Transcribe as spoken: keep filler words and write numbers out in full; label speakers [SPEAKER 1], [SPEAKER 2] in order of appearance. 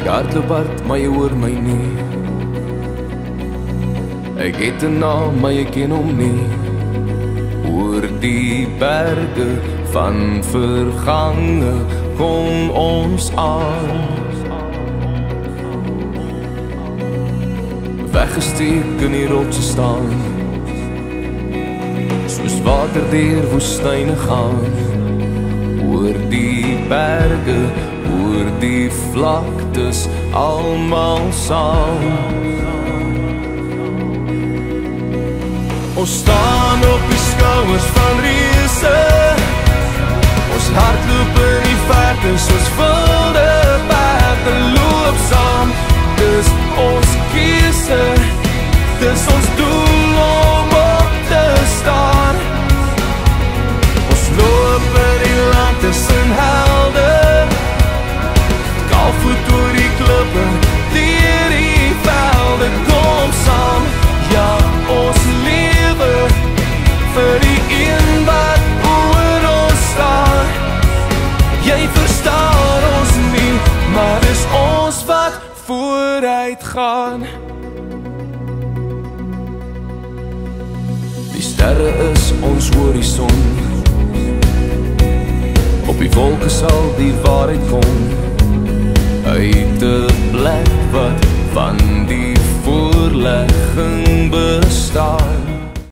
[SPEAKER 1] Ek hardloop hard, maar jy hoor my nie. Ek het 'n naam, maar jy ken hom nie. Oor die berge van vergange kom ons aan. Weggesteek in die rotse staan, soos water deur woestyne gaan. Oor die berge, oor die vlaktes, almal saam. Ons staan op die skouers van reëse, ons hardloop in die verte soos wilde perde, loop saam. Dis ons keuse, dis ons doel om op te staan. Ons loop in die land tussen helde, kaalvoet oor die klippe, deur die velde, kom saam. Ja, ons lewe vir die een wat oor ons staan. Jy verstaan ons nie, maar dis ons wat vooruit gaan. Die sterre is ons horison, op die wolke sal die waarheid kom, uit 'n plek wat van die voorlegging bestaan.